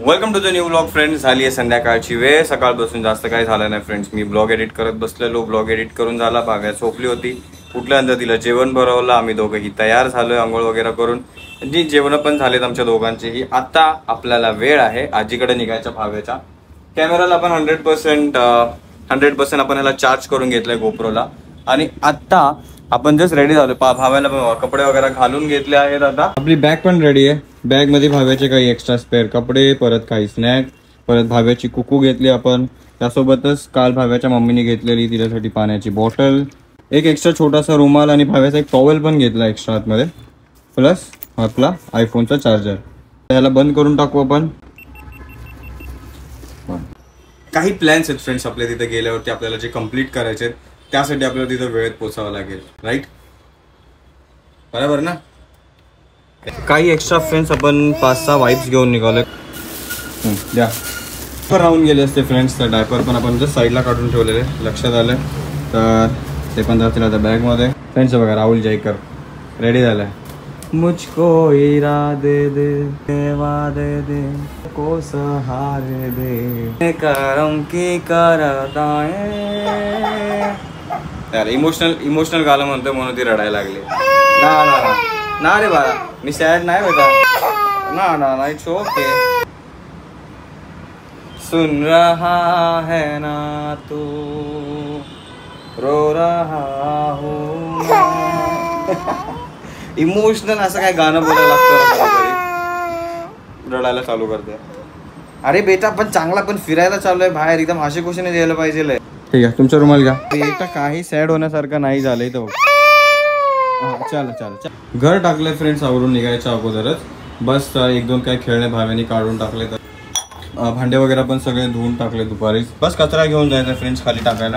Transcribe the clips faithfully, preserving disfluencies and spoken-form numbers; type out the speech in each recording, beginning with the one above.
Welcome to the new blog friends. झाली आहे संध्याकाळची वेळ. सकाळपासून जास्त काही झालं नाही फ्रेंड्स. मी ब्लॉग एडिट करत बसलेलो. ब्लॉग एडिट करून झाला. भाव्या झोपली होती. उठल्यानंतर तिला जेवण भरवलं. आम्ही दोघंही तयार झालोय आंघोळ वगैरे करून. जी जेवण पण झालेत आमच्या दोघांचीही. आता आपल्याला वेळ आहे आजीकडे निघायच्या. भाव्याच्या कॅमेराला आपण हंड्रेड पर्सेंट हंड्रेड पर्सेंट आपण याला चार्ज करून घेतलंय गोप्रोला. आणि आता आपण जस्ट रेडी झालो. भाव्याला कपडे वगैरे घालून घेतले आहेत. आता आपली बॅग पण रेडी आहे. बॅग मध्ये भाव्याचे काही एक्स्ट्रा स्पेअर कपडे, परत काही स्नॅक, परत भाव्याची कुकू घेतली आपण. त्यासोबतच काल भाव्याच्या मम्मीने घेतलेली तिच्यासाठी पाण्याची बॉटल, एक एक्स्ट्रा छोटासा रुमाल आणि भाव्याचा एक टॉवेल पण घेतला एक्स्ट्रा आतमध्ये, प्लस आपला आयफोनचा चार्जर. त्याला बंद करून टाकू आपण. काही प्लॅन्स आहेत फ्रेंड्स आपल्या तिथे गेल्यावरती आपल्याला जे कम्प्लीट करायचे आहेत. त्यासाठी आपल्याला तिथे वेळेत पोहोचावं लागेल. राईट, बरोबर ना. काही एक्स्ट्रा फ्रेंड्स आपण पाच सहा वाईप्स घेऊन निघालोय. द्या राहून गेले असते फ्रेंड्स. तर डायपर पण आपण जस्ट साईडला काढून ठेवलेले लक्षात आलं. तर ते पण जातील आता बॅगमध्ये. फ्रेंड्स बघा, राहुल जयकर रेडी झालाय. मुझको इरादे दे देवा दे दे को सहारे दे करम की करताए. यार इमोशनल इमोशनल गाणं म्हणतोय म्हणून ती रडायला लागली. ना ना ना रे बाळा, मी सॅड नाही बेटा. ना ना ना इट्स ओके. सुन रहा है ना तू रो रहा हूँ. इमोशनल असं काय गाणं बोलायला लागतं. रडायला चालू करते. अरे बेटा पण चांगला पण फिरायला चालू आहे बाहेर. एकदम असे क्वेश्चन द्यायला पाहिजे. ठीक आहे, तुमचा रुमाल घ्या. बेटा काही सॅड होण्यासारखं नाही झालंय तो. चला चला घर टाकले फ्रेंड्स आवरून निघायच्या अगोदरच. बस एक दोन काही खेळणे भाव्याने काढून टाकले. तर भांडे वगैरे पण सगळे धुवून टाकले दुपारीच. बस कचरा घेऊन जायचा फ्रेंड्स खाली टाकायला.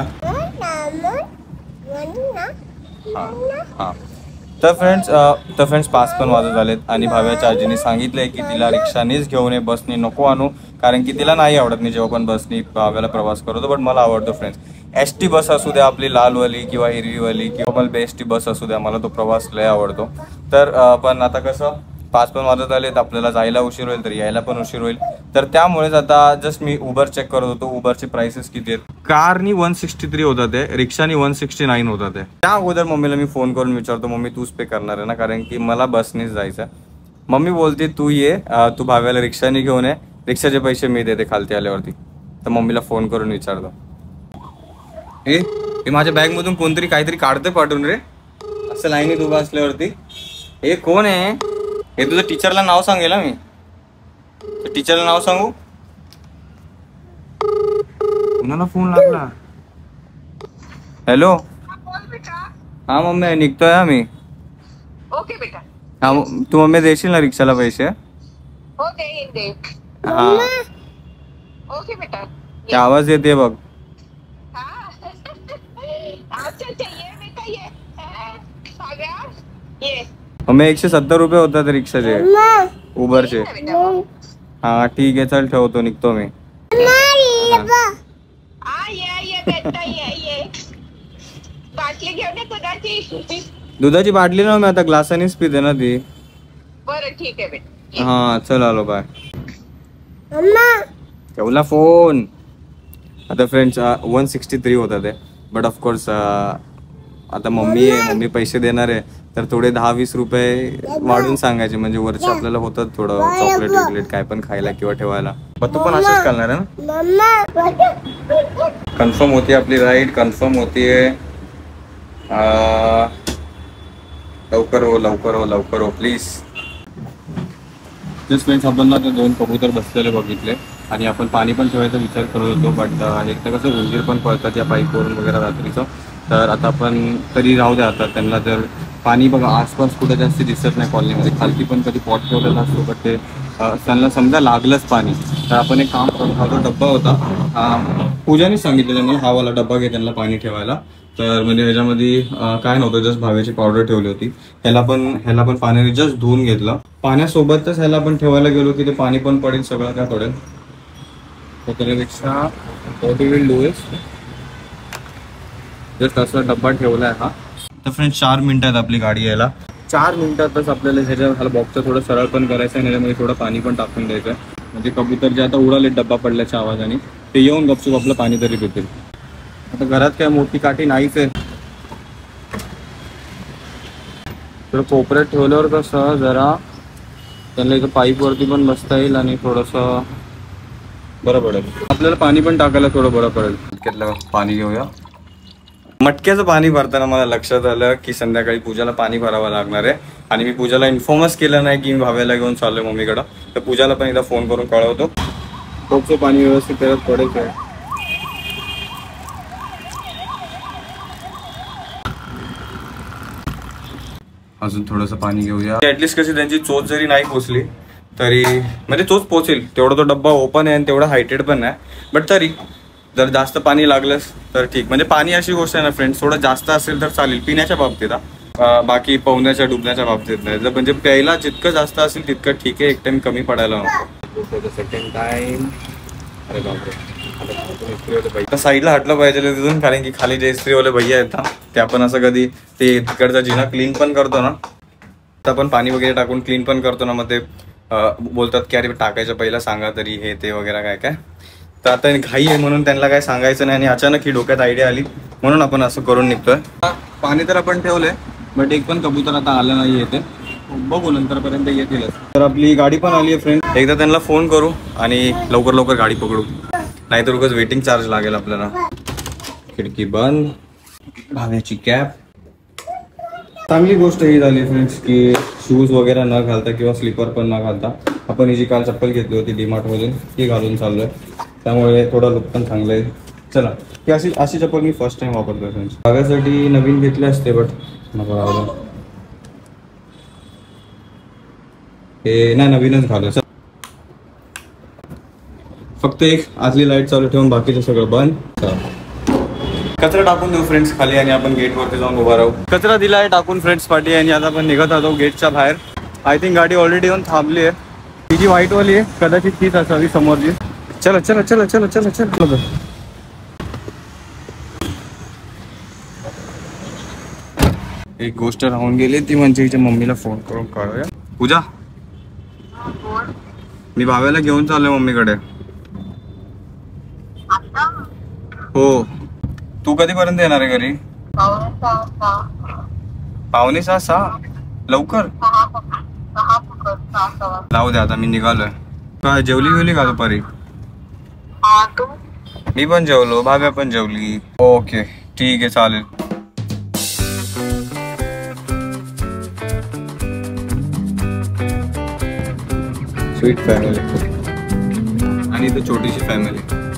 हा तर फ्रेंड्स तर फ्रेंड्स पाच पण वाजत झालेत आणि भाव्याच्या आजीने सांगितलंय की तिला रिक्षानेच घेऊन ये, बसने नको आणू. कारण की तिला नाही आवडत मी जेव्हा पण बसनी भाव्याला प्रवास करतो. बट मला आवडतो फ्रेंड्स. एस टी बस असू द्या, आपली लालवाली किंवा हिरवीवाली किंवा मला एस टी बस असू द्या, मला तो प्रवास लय आवडतो. तर पण आता कसं पाच पण वाजत आलेत, आपल्याला जायला उशीर होईल तर यायला पण उशीर होईल. तर त्यामुळेच आता जस्ट मी उबर चेक करत होतो. उबरचे प्राइसेस किती आहेत. कारनी वन सिक्स्टी थ्री होतात ते, रिक्षानी वन सिक्स्टी नाईन होतात ते. त्या अगोदर मम्मीला मी फोन करून विचारतो, मम्मी तूच पे करणार आहे ना, कारण की मला बसनेच जायचं. मम्मी बोलते तू ये, तू भाव्याला रिक्षाने घेऊन ये, रिक्षाचे पैसे मी देते खालती आल्यावरती. तर मम्मीला फोन करून विचारतो. ए हे माझ्या बॅगमधून कोणतरी काहीतरी काढतंय पाठवून रे, असं लाईनीत उभा असल्यावरती. हे कोण आहे? हे तुझं टीचरला नाव सांगेल मी. टीचरला नाव सांगू? कुणाला फोन लागला? हॅलो. हा मम्मी निघतोय आम्ही. ओके बेटा. हा तू मम्मी देशील ना रिक्षाला पैसे? हो देईन दे. हा ओके बेटा. क्या आवाज येते बघ. अच्छा अच्छा ये बेटा ये. साग्या ये. मम्मी एकशे सत्तर रुपये होतात रिक्षाचे उबरचे. हा ठीक आहे चल ठेवतो, निघतो मी. बाटली घेऊन ये दुधाची. दुधाची बाटली ना मी आता ग्लासानेच पिते ना ती. बरं ठीक आहे बेटा. हा चल आलो बाय. ठेवला फोन. आता फ्रेंड्स वन सिक्स्टी थ्री होता ते. बट ऑफकोर्स आता मम्मी आहे, मम्मी पैसे देणार आहे तर थोडे दहा वीस रुपये वाढून सांगायचे म्हणजे वरचे आपल्याला होतं थोडं चॉकलेट विकलेट काय पण खायला किंवा ठेवायला. पण तू पण असंच करणार आहे ना. कन्फर्म होती आपली राईड, कन्फर्म होतीये. लवकर हो लवकर हो लवकर हो प्लीज. जस्ट फ्रेंड्स आपण ना ते दोन कबूतर बसलेले बघितले आणि आपण पाणी पण ठेवायचा विचार करत होतो. बट एक तर कसं उंदीर पण पळतात या पाईपवरून वगैरे रात्रीचं. तर आता आपण तरी राहू द्या. आता त्यांना जर पाणी बघा आसपास कुठं जास्त दिसत नाही कॉलनीमध्ये, खालती पण कधी पॉट ठेवलेला असतो. बट ते त्यांना समजा लागलंच पाणी तर आपण एक काम करू. हा जो डब्बा होता पूजाने सांगितलेलं मला हा वाला डब्बा घे त्यांना पाणी ठेवायला. तर म्हणजे ह्याच्यामध्ये काय नव्हतं, जस्ट भाव्याची पावडर ठेवली होती. ह्याला पण ह्याला पण पाण्याने जस्ट धुवून घेतलं. पाण्यासोबतच ह्याला पण ठेवायला गेलो की ते पाणी पण पडेल सगळं काय पडेल. त्यापेक्षा जस्ट असा डब्बा ठेवलाय हा. तर फ्रेंड्स चार मिनिटं आहेत आपली गाडी यायला. चार मिनिटातच आपल्याला ह्याच्या ह्याला बॉक्सचं थोडं सरळ पण करायचं आहे आणि ह्याच्यामध्ये थोडं पाणी पण टाकून द्यायचं आहे. म्हणजे कबूतर जे आता उडाले डब्बा पडल्याच्या आवाजाने ते येऊन गपचूप आपलं पाणी तरी पितील. आता घरात काय मोठी काठी नाहीच आहे, तर कोपऱ्यात ठेवल्यावर कसं जरा त्यांना इथं पाईपवरती पण बसता येईल आणि थोडंसं बरं पडेल. आपल्याला पाणी पण टाकायला थोडं बरं पडेल. मटक्यातलं पाणी घेऊया. मटक्याचं पाणी भरताना मला लक्षात आलं की संध्याकाळी पूजाला पाणी भरावं लागणार आहे आणि मी पूजाला इन्फॉर्मच केलं नाही की मी भाव्याला घेऊन चाललोय मम्मीकडं. तर पूजाला पण एकदा फोन करून कळवतो. खूपचं पाणी व्यवस्थित करत पडेल काय. अजून थोडंसं पाणी घेऊया. ऍटलिस्ट कशी त्यांची चोच जरी नाही पोचली तरी म्हणजे चोच पोचेल तेवढा तो डब्बा ओपन आहे आणि तेवढा हायटेड पण आहे. बट तरी जर जास्त पाणी लागलंच तर ठीक. म्हणजे पाणी अशी गोष्ट आहे ना फ्रेंड्स, थोडं जास्त असेल तर चालेल पिण्याच्या बाबतीत, बाकी पोहण्याच्या डुबण्याच्या बाबतीत नाही. जर म्हणजे प्यायला जितकं जास्त असेल तितकं ठीक आहे, एक टाइम कमी पडायला नको. Second time. अरे बापरे, साईडला हटलं पाहिजे तिथून, कारण की खाली जे इस्त्रीवाले भैया आहेत ना ते आपण असं कधी ते तिकडचा जिना क्लीन पण करतो ना, तर आपण पाणी वगैरे टाकून क्लीन पण करतो ना, मग ते बोलतात की अरे टाकायचं पहिला सांगा तरी हे ते वगैरे काय काय. तर आता घाई आहे म्हणून त्यांना काय सांगायचं नाही आणि अचानक ही डोक्यात आयडिया आली म्हणून आपण असं करून निघतोय. पाणी तर आपण ठेवलंय बट एक पण कबूतर आता आलं नाही येते, बघू नंतरपर्यंत येतीलच. तर आपली गाडी पण आली आहे फ्रेंड, एकदा त्यांना फोन करू आणि लवकर लवकर गाडी पकडू, नाहीतर उगाच वेटिंग चार्ज लागेल आपल्याला. खिडकी बंद, भाव्याची कॅब. चांगली गोष्ट ही झाली फ्रेंड्स की शूज वगैरे न घालता किंवा स्लीपर पण न घालता आपण ही जी काल चप्पल घेतली होती डीमार्ट मधून ती घालून चाललोय, त्यामुळे थोडं लुक पण चांगलं आहे. चला, की अशी अशी चप्पल मी फर्स्ट टाइम वापरतोय फ्रेंड्स. भाव्यासाठी नवीन घेतले असते बट नको राहू, हे नाही नवीनच घालू. फक्त एक आतली लाईट चालू ठेवून बाकीचं सगळं बंद. कचरा टाकून देऊ फ्रेंड्स खाली आणि आपण गेट वरती जाऊन उभा राहू. कचरा दिलाय टाकून फ्रेंड्स पाठी आणि आता आपण निघत आलो गेटच्या बाहेर. आय थिंक गाडी ऑलरेडी येऊन थांबली आहे. ती जी व्हाईट वाली आहे कदाचित तीच असावी समोरची. चला चला चला चला चला चला. एक गोष्ट राहून गेली ती म्हणजे हिच्या मम्मीला फोन करून कळूया. पूजा, मी भाव्याला घेऊन चाललोय मम्मीकडे. हो, तू कधीपर्यंत येणार आहे घरी? पावणे सहा सहा लवकर लावू दे. आता मी निघालोय. काय जेवली गेली का दुपारी? मी पण जेवलो, भाव्या पण जेवली. ओके ठीक आहे चालेल. स्वीट फॅमिली आणि इथं छोटीशी फॅमिली.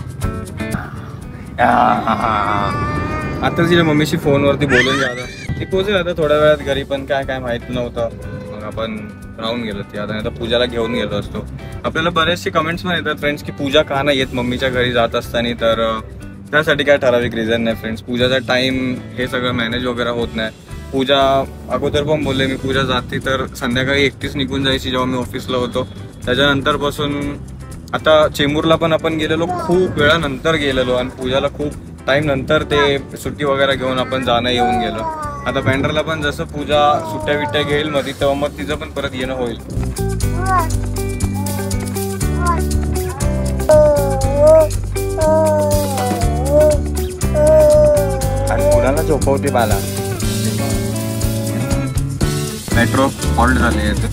आता तिच्या मम्मीशी फोनवरती बोलून झालं, ती पोहोचेल आता थोड्या वेळात घरी, पण काय काय माहित नव्हतं मग आपण राहून गेलो. ती आता आता पूजाला घेऊन गेलो असतो. आपल्याला बरेचसे कमेंट्स पण येतात फ्रेंड्स की पूजा का नाही येत मम्मीच्या घरी जात असताना, तर त्यासाठी काय ठराविक रिझन नाही फ्रेंड्स. पूजाचा टाइम हे सगळं मॅनेज वगैरे होत नाही. पूजा अगोदर पण बोलले मी पूजा जाते तर संध्याकाळी एकटीच निघून जायची जेव्हा मी ऑफिसला होतो. त्याच्यानंतर पासून आता चेंबूरला पण आपण गेलेलो, खूप वेळानंतर गेलेलो आणि पूजाला खूप टाइम नंतर ते सुट्टी वगैरे घेऊन आपण जाणं येऊन गेलो. आता बँड्राला पण जसं पूजा सुट्ट्या विट्ट्या घेईल मध्ये तेव्हा मग तिचं पण परत येणं होईल. आणि कुणाला झोपवते बाला. मेट्रो हॉल्ट झाली आहे.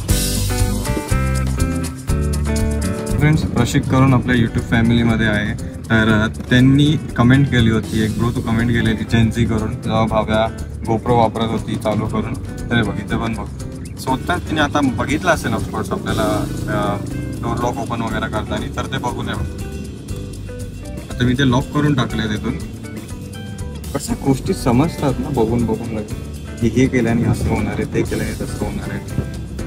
फ्रेंड्स, प्रशिक करून आपल्या यूट्यूब फॅमिलीमध्ये आहे, तर त्यांनी कमेंट केली होती, एक ब्रो तू कमेंट केली होती जेन्सी करून, जेव्हा भाव्या गोप्रो वापरत होती चालू करून. तर बघितलं पण बघ स्वतः तिने आता बघितलं असेल ऑफकोर्स आपल्याला डोर लॉक ओपन वगैरे करताना, तर ते बघून आहे. आता मी ते लॉक करून टाकले तिथून. कसं गोष्टी समजतात ना बघून बघून लगेच की हे केल्याने असं होणार आहे, ते केल्याने तसं होणार आहे.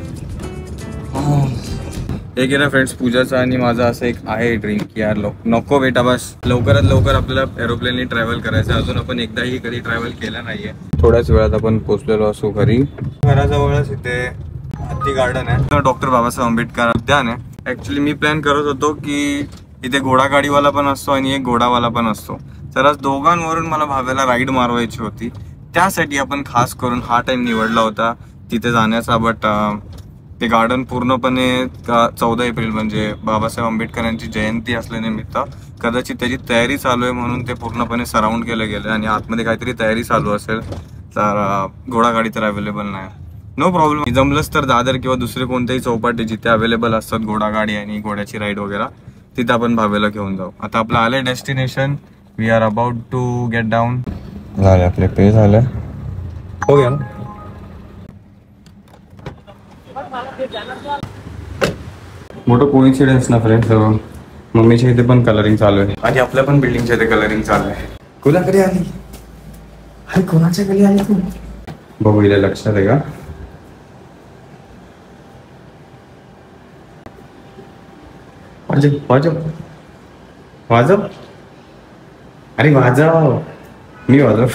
एक आहे ना फ्रेंड्स, पूजाचा आणि माझा असं एक आहे ड्रीम की यार लोक नको बेटा बस लवकरात लवकर आपल्याला एरोप्लेनने ट्रॅव्हल करायचं. अजून आपण एकदाही कधी ट्रॅव्हल केला नाहीये. थोड्याच वेळात आपण पोहोचलेलो असू घरी. घराजवळच इथे हत्ती गार्डन आहे, डॉक्टर बाबासाहेब आंबेडकर उद्यान आहे. ऍक्च्युली मी प्लॅन करत होतो की इथे घोडागाडीवाला पण असतो आणि एक घोडावाला पण असतो, तर आज दोघांवरून मला भाव्याला राईड मारवायची होती. त्यासाठी आपण खास करून हा टाइम निवडला होता तिथे जाण्याचा. बट ते गार्डन पूर्णपणे चौदा एप्रिल म्हणजे बाबासाहेब आंबेडकरांची जयंती असल्यानिमित्त कदाचित त्याची तयारी चालू आहे म्हणून ते पूर्णपणे सराउंड केलं गेलं आणि आतमध्ये काहीतरी तयारी चालू असेल तर घोडागाडी तर अवेलेबल नाही. No problem. जमलंच तर दादर किंवा दुसरे कोणतेही चौपाटी जिथे अवेलेबल असतात घोडागाडी आणि घोड्याची राईड वगैरे तिथे आपण भावेला घेऊन जाऊ. आता आपलं आलंय destination. We are about to get down. झाले आपले पे झाले. हो गया ना. मोठं कोइन्सिडन्स ना फ्रेंड्स. मम्मीच्या इथे पण कलरिंग चालू आहे आणि आपल्या पण बिल्डिंगच्या इथे कलरिंग चालू आहे. कुणाकडे आली? अरे कोणाच्या घरी आली तू? बघू इथे लक्षात आहे का? वाजव वाजव वाजव. अरे वाजव. मी वाजव.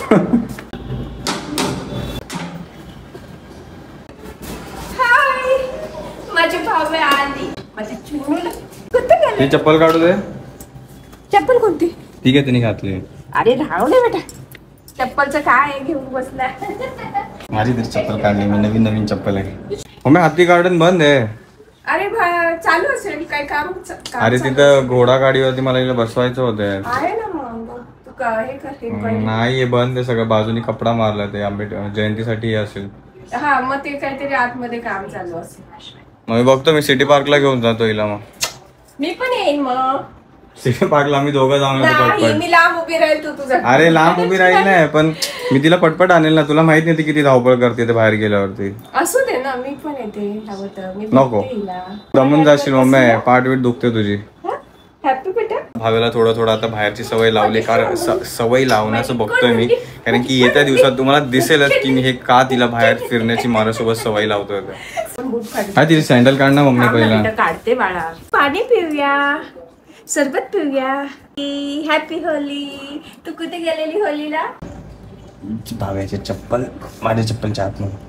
ही चप्पल काढू दे. चप्पल कोणती? ठीक आहे तिने घातली. अरे राहू दे बेटा. चप्पलचं काय घेऊन बसला? माझी तरी चप्पल काढली मी. नवीन नवीन चप्पल आहे. मम्मी हाती गार्डन बंद आहे. अरे चालू असेल काय काम? अरे तिथं घोडा गाडीवरती मला इकडे बसवायचं होतं. आहे ना मग तू हे करते. नाही बंद आहे सगळं. बाजूनी कपडा मारला ते आंबेडकर जयंतीसाठी हे असेल. हा मग ते काहीतरी आतमध्ये काम चालू असेल. मग मी बघतो. मी सिटी पार्कला घेऊन जातो हिला. मग मी पण येईन. मग सिटी पार्कला आम्ही दोघं जाऊन नाही मी लांब उभी राहील. तू तुझा अरे लांब उभी राहील नाही पण मी तिला पटपट आणेल ना. तुला माहित नाही ती किती धावपळ करते ते बाहेर गेल्यावरती. असू दे ना. मी पण येते. नको दमून जाशील मम्मी. पाठ बीट दुखते तुझी. हॅपी बेटा. भावेला थोडं थोडं आता बाहेरची सवय लावली. कारण सवय लावण्याचं बघतोय मी. कारण की येत्या दिवसात तुम्हाला दिसेलच की मी हे का तिला बाहेर फिरण्याची माझ्यासोबत सवय लावतोय. हा तिची सँडल काढ ना मम्मी पहिला. काढते बाळा. पाणी पिऊया. सरबत पिऊया. Happy Holy. तू कुठे गेलेली होलीला? भाव्याचे चप्पल माझ्या चप्पलच्या आतमध्ये.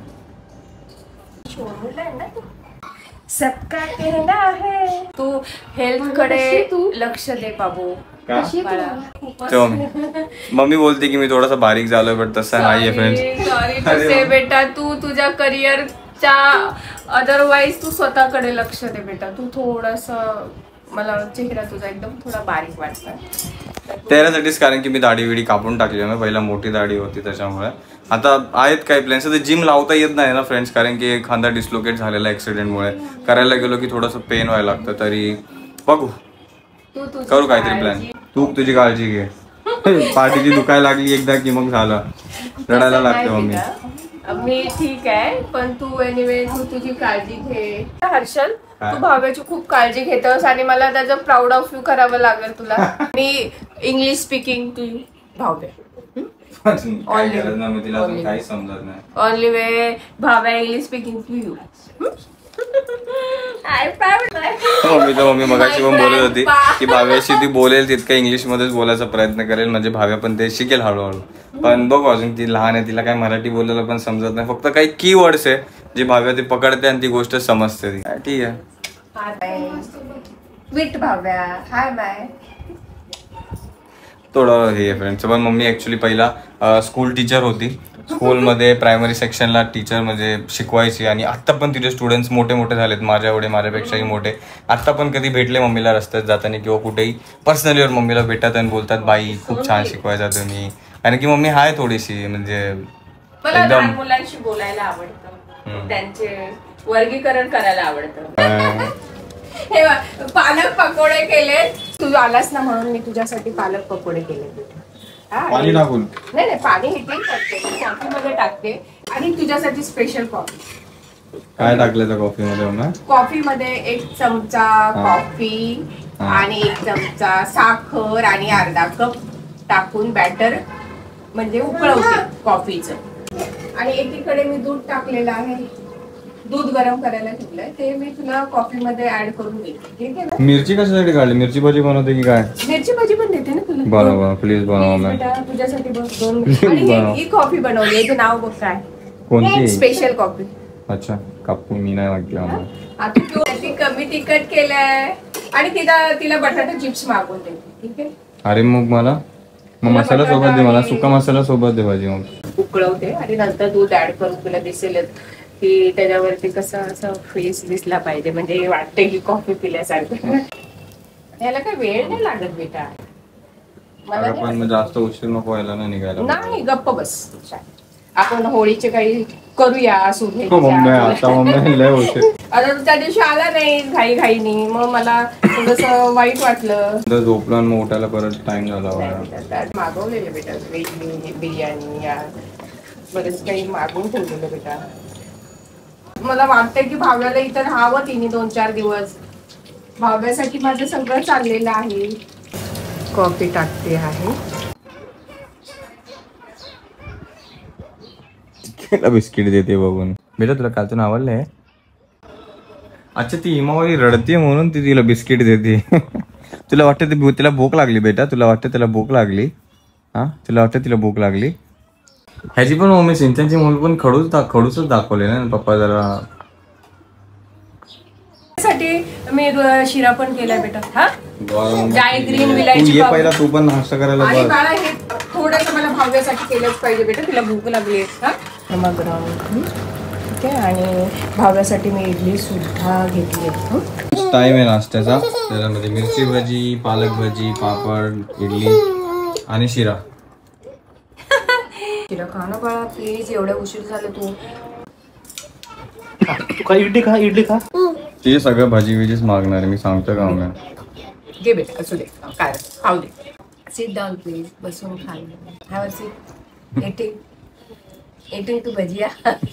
सबका कहना है. तू हेल्थ कडे लक्ष दे बाबू. मम्मी बोलते की मी थोडासा बारीक झालोय बट तसं नाहीये फ्रेंड्स. सॉरी बेटा. तू तुझ्या करिअरच्या अदरवाईज तू स्वतःकडे लक्ष दे बेटा. तू थोडस मला चेहरा तुझा एकदम थोडा बारीक वाटतं. त्याच्यासाठीच कारण की मी दाढी विडी कापून टाकली आहे. पहिला मोठी दाढी होती त्याच्यामुळे. आता आहेत काही प्लॅन्स. तर जिम लावता येत नाही ना फ्रेंड्स कारण की खांदा डिस्लोकेट झालेला ऍक्सिडेंटमुळे. करायला गेलो की थोडंसं पेन व्हायला लागतं. तरी बघू करू काहीतरी प्लॅन. तू तुझी काळजी घे. पाठीची दुखायला लागली एकदा की मग झालं. रडायला लागते मम्मी. मी ठीक आहे पण तू एनिवे तू तुझी काळजी घे. हर्षल तू भाव्याची खूप काळजी घेतोस आणि मला त्याचं प्राऊड ऑफ यू करावं लागेल तुला. मी English speaking to Bhavya. Only way Bhavya English speaking to you. Mummy तर मम्मी मगाशी पण बोलत होती की भाव्याशी ती बोलेल तितकं इंग्लिश मध्येच बोलायचा प्रयत्न करेल म्हणजे भाव्या पण ते शिकेल हळूहळू. पण बघू अजून ती लहान आहे. तिला काय मराठी बोलायला पण समजत नाही. फक्त काही की वर्ड्स आहे जे भाव्या ती पकडते आणि ती गोष्ट समजते. ती ठीक आहे. विट भाव्या. Hi bye. थोडं हे फ्रेंड्स. पण मम्मी ऍक्च्युली पहिला स्कूल टीचर होती. स्कूलमध्ये प्रायमरी सेक्शनला टीचर म्हणजे शिकवायची आणि आत्ता पण तिचे स्टुडंट्स मोठे मोठे झालेत. माझ्या एवढे माझ्यापेक्षाही मोठे. आत्ता पण कधी भेटले मम्मीला रस्त्यात जाताना किंवा कुठेही पर्सनलीवर मम्मीला भेटतात आणि बोलतात बाई खूप छान शिकवायचा तुम्ही. कारण की मम्मी हाय थोडीशी म्हणजे एकदम मुलांशी बोलायला आवडतं. त्यांचे वर्गीकरण करायला आवडतं. हे पालक पकोडे केले. तू आलास ना म्हणून मी तुझ्यासाठी पालक पकोडे केले. पाणी टाकून नाही नाही पाणी हिटिंग करते. कॉफी मध्ये टाकते आणि तुझ्यासाठी स्पेशल कॉफी. काय टाकलं त्या कॉफी मध्ये? कॉफी मध्ये एक चमचा कॉफी आणि एक चमचा साखर आणि अर्धा कप टाकून बॅटर म्हणजे उकळवते कॉफीचं. आणि एकीकडे मी दूध टाकलेलं आहे. दूध गरम करायला ठेवलंय ते मी तुला कॉफी मध्ये ऍड करून देते. ठीक आहे ना? मिरची कशासाठी काढली? मिरची भाजी बनवते की काय? मिरची भाजी पण देते ना तुला. बनवा प्लीज बनवा. तुझ्यासाठी बस दोन. आणि ही कॉफी बनवली. याचं नाव बघ काय? कोणती? Special coffee. अच्छा कापून मी नाही वाटलं. आता ती कमी तिखट केलंय आणि तिला तिला बटाटा चिप्स मागवते. ठीक आहे. अरे मग मला मग मसाला सोबत दे. मला सुका मसाला सोबत दे भाजी. मग उकळवते आणि नंतर दूध ऍड करून तुला दिसेल की त्याच्यावरती कसं असं फेस दिसला पाहिजे, म्हणजे वाटतं की कॉफी पिल्यासारखं. याला काय वेळ नाही लागत बेटा. मला अगं पण जास्त उशीर नको व्हायला ना निघायला. नाही, गप्प बस. आपण होळीचे काही करूया आता त्या दिवशी आला नाही घाई घाईनी, मग मला थोडस वाईट वाटलं. झोपला आणि मग उठायला परत टाइम झाला. मागवलेलं बेटा व्हेज बिर्याणी या बरेच काही मागवून ठेवलेलं बेटा. मला वाटतंय की भाव्याला इथं राहावं तिने दोन चार दिवस. भाव्यासाठी माझं सगळं चाललेलं आहे. कॉफी टाकते आहे. बिस्किट देते बघून. बेटा तुला कालतून आवडलंय? अच्छा ती हिमावरी रडते म्हणून ती तिला बिस्किट देते. तुला वाटतं तिला भूक लागली बेटा? तुला वाटतं तिला भूक लागली? हा तुला वाटतं तिला भूक लागली? ह्याची पण मम्मी सिंचनची मुल पण खडूच दा खडूचच दाखवले ना पप्पा जरा. साठी मी शिरा पण केलाय बेटा. हा जाय ग्रीन तू विलायची ये पहिला, तू पण नाश्ता करायला आणि बस. बाळा हे थोडंसं मला भाव्यासाठी केलंच पाहिजे बेटा, तिला भूक लागली. हा मग ठीक आहे. आणि भाव्यासाठी मी इडली सुद्धा घेतली. टाइम आहे नाश्त्याचा. त्याच्यामध्ये मिरची भजी, पालक भजी, पापड, इडली आणि शिरा. शिरा खा ना बाळा प्लीज, एवढ्या उशीर झालं तू. तू खा इडली खा इडली खा. ते सगळं भाजी विजीच मागणार आहे मी सांगतो का मग. घे बेटा असू दे, काय खाऊ दे. सिट डाऊन प्लीज, बसून खा. Have a seat. Eating eating to bhajiya.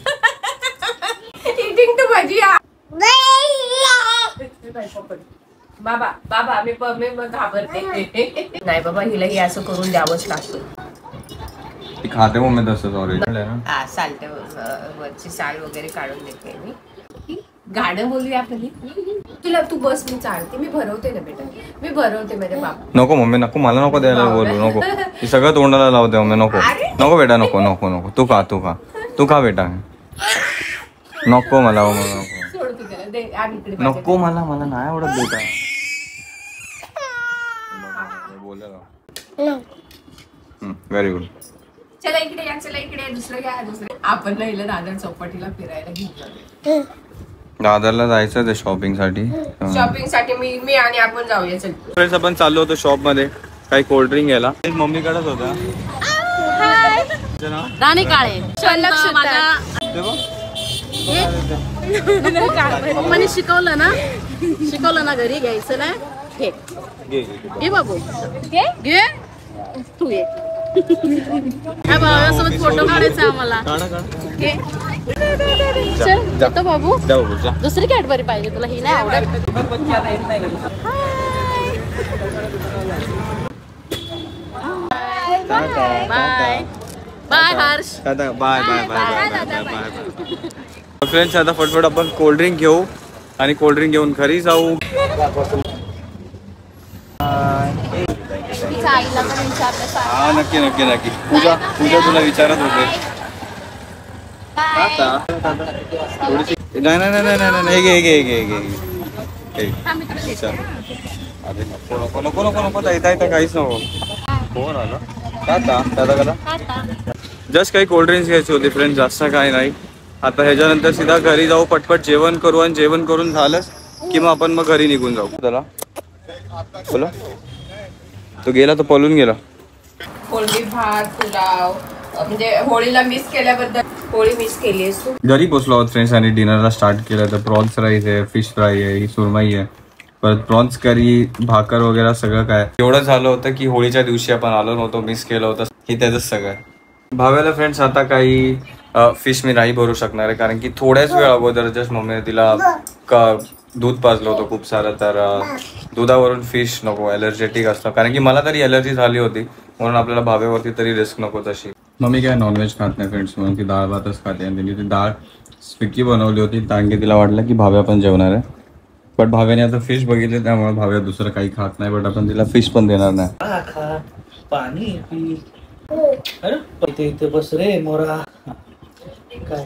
Eating to bhajiya. बाबा बाबा मी मी घाबरते. नाही बाबा, हिला हे असं करून द्यावंच लागतं. ती खाते मग मी तसंच ऑरेंज हा साल्ट वरची साल वगैरे काढून देते मी. गाणं बोलूया आपण. तुला तू बस, मी चालते. मी भरवते ना बेटा, मी भरवते माझ्या बाबा. नको मम्मी नको, मला नको द्यायला बोलू नको. ती सगळं तोंडाला लावते मम्मी. नको नको बेटा, नको नको नको. तू खा तू खा तू खा बेटा. नको मला नको सोड तू त्याला, दे आण इकडे. नको मला मला नाही आवडत बेटा. Very good. चला इकडे या, चला इकडे या. दुसरं घ्या दुसरं. आपण ना हिला दादर चौपाटीला फिरायला घेऊन दादरला जायचं ते शॉपिंग साठी. शॉपिंग साठी मी मी आणि आपण जाऊया. चल फ्रेंड्स, आपण चाललो होतो शॉप मध्ये काही कोल्ड्रिंक घ्यायला. मम्मी कडेच होता. राणी काळे पप्पाने शिकवलं ना शिकवलं ना घरी घ्यायचं ना. घे घे बाबू घे घे तू ये. भावासोबत फोटो काढायचा आम्हाला. घे चल जातो बाबू. दुसरी कॅडबरी पाहिजे तुला, ही नाही आवडत. Bye bye Harsh. Bye bye bye bye bye. Friends, आता फटफट आपण कोल्ड्रिंक घेऊ आणि कोल्ड्रिंक घेऊन घरी जाऊ. हा नक्की नक्की नक्की. पूजा पूजा तुला विचारत होते. नाही नाही नाही नाही नाही नाही घे घे घे घे घे. अरे नको नको नको नको नको. येता येता काहीच नको. कोण आलं? दादा दादा दादा. जस्ट काही कोल्ड्रिंक्स घ्यायची होती फ्रेंड्स, जास्त काही नाही. आता ह्याच्यानंतर सीधा घरी जाऊ, पटपट जेवण करू आणि जेवण करून झालंच की मग आपण मग घरी निघून जाऊ. चला बोला. तो गेला, तो पळून गेला. कोळंबी भात पुलाव, म्हणजे होळीला मिस केल्याबद्दल होळी मिस केली आहेस तू. घरी पोचलो आहोत फ्रेंड्स आणि डिनरला स्टार्ट केलं. तर प्रॉन्स राईस आहे, फिश फ्राय आहे, ही सुरमई आहे, परत प्रॉन्स करी, भाकर वगैरे सगळं काय. एवढं झालं होतं की होळीच्या दिवशी आपण आलो नव्हतो, मिस केलं होतं. हे त्याचंच सगळं. भाव्याला फ्रेंड्स आता काही फिश मी नाही भरू शकणार आहे, कारण की थोड्याच वेळ अगोदर जस्ट मम्मीने तिला दूध पाजलं होतं खूप सारं. तर दुधावरून फिश नको, ॲलर्जेटिक असतं. कारण की मला तरी ॲलर्जी झाली होती, म्हणून आपल्याला भाव्यावरती तरी रिस्क नको तशी. मम्मी काय नॉनव्हेज खात नाही फ्रेंड्स, म्हणून ती डाळ भातच खाते. आणि तिने ती डाळ स्पिकी बनवली होती, कारण की तिला वाटलं की भाव्या पण जेवणार आहे. बट भाव्याने आता फिश बघितले, त्यामुळे भाव्या दुसरं काही खात नाही. बट आपण तिला फिश पण देणार नाही. पाणी पी. अरे इथे इथे बस रे मोरा. काय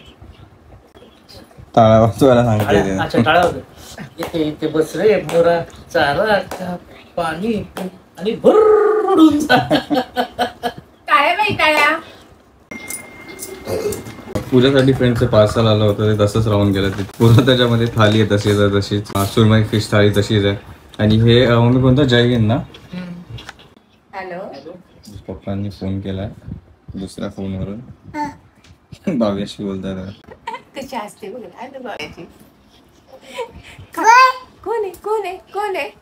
टाळा वाजवायला सांगितले. अच्छा टाळा इथे इथे बस रे मोरा. चारा खा, पाणी पी आणि भरून जा. काय बाई काय पूजासाठी फ्रेंडचं पार्सल आलं होतं ते तसंच राहून गेलं. ते पूर्ण त्याच्यामध्ये थाली आहे तशीच आहे, तशीच सुरमई फिश थाली तशीच आहे. आणि हे मम्मी कोणतं जय हिंद ना. हॅलो, पप्पांनी फोन केलाय दुसऱ्या फोनवरून. भाव्याशी बोलताय. कशी असते बघा भाव्याची. कोण आहे कोण आहे कोण आहे?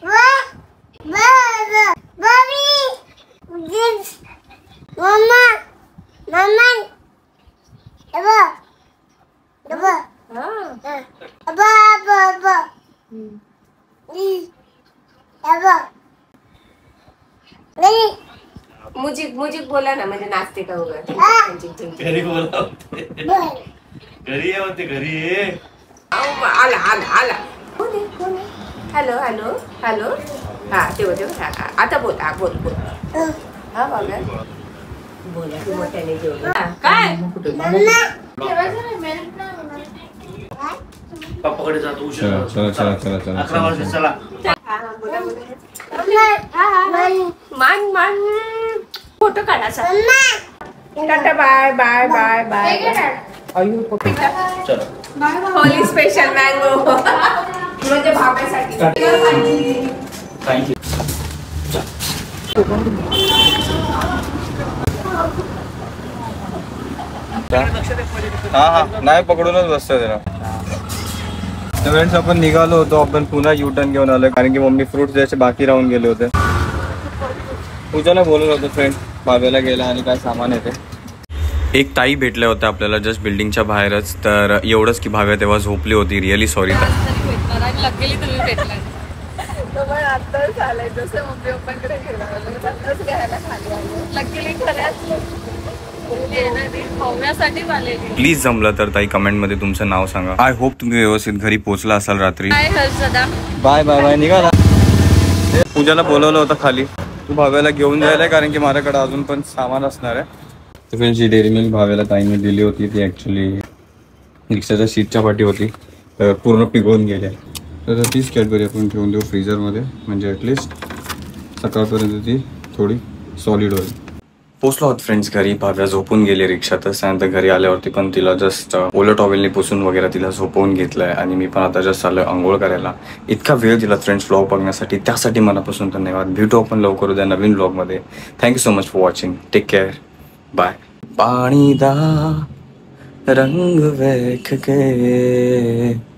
मुजिक मुजिक बोला ना, म्हणजे नाचते का वगैरे. घरी बोला घरी ये होते घरी ये. आला आला आला. कोण आहे कोण आहे? Hello hello hello. हा तेव्हा तेव्हा हा आता बोल. हा बोल बोल. हा बघा बोला तू मोठ्याने जेवढं. काय पप्पाकडे जातो उशीर चला झाला. चला चला चला अकरा वाजता चला. मान मान फोटो काढायचा. Tata bye bye bye bye. चला होली स्पेशल मँगो म्हणजे भाव्यासाठी. थँक्यू. हा हा नाही पकडूनच बसतोय त्याला. तर फ्रेंड्स आपण निघालो होतो, आपण पुन्हा यू टर्न घेऊन आलो कारण की मम्मी फ्रुट्स द्यायचे बाकी राहून गेले होते. पूजाला बोलत होतो फ्रेंड भाव्याला गेला आणि काय सामान येते. एक ताई भेटल्या होत्या आपल्याला जस्ट बिल्डिंगच्या बाहेरच. तर एवढंच की भाव्या तेव्हा झोपली होती. Really sorry. लकीली तुम्ही भेटला तो पण आत्ताच आलाय. जसं मम्मी पप्पांकडे गेला आत्ताच घ्यायला खाली आलो. लकीली खऱ्याच होण्यासाठीच आलेली. प्लीज जमलं तर ताई कमेंटमध्ये तुमचं नाव सांगा. आय होप तुम्ही व्यवस्थित घरी पोहोचला असाल रात्री. Bye Harshada. Bye bye bye. निघाला. पूजाला बोलवलं होतं खाली तू भाव्याला घेऊन जायला कारण की माझ्याकडे अजून पण सामान असणार आहे. तर जी डेअरी मिल्क भाव्याला ताईने दिली होती ती ॲक्च्युली रिक्षाच्या सीटच्या पाठी होती, तर पूर्ण पिघळून गेल्या. तर तीच कॅडबरी आपण ठेवून देऊ फ्रीजरमध्ये, म्हणजे ॲटलिस्ट सकाळपर्यंत ती थोडी सॉलिड होईल. पोचलो आहोत फ्रेंड्स घरी. भाव्या झोपून गेली रिक्षातच. त्यानंतर घरी आल्यावरती पण तिला जस्ट ओलं टॉवेलने पुसून वगैरे तिला झोपवून घेतलंय. आणि मी पण आता जस्ट आलोय आंघोळ करायला. इतका वेळ दिला फ्रेंड्स व्लॉग बघण्यासाठी, त्यासाठी मनापासून धन्यवाद. भेटू आपण लवकर उद्या नवीन व्लॉगमध्ये. Thank you so much for watching. Take care. Bye. पाणी दा रंग वेख के